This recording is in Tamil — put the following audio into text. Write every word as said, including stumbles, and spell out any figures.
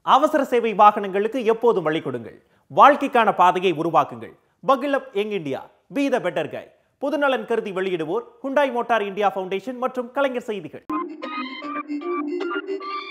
அவசர சேவை வாகனங்களுக்கு எப்போதும் வழி கொடுங்கள். வாழ்க்கைக்கான பாதையை உருவாக்குங்கள். Buckle up young India, be the better guy. பொதுநலன் கருதி வெளியிடுவோர் ஹுண்டாய் மோட்டார் இந்தியா ஃபவுண்டேஷன் மற்றும் கலைஞர் செய்திகள்.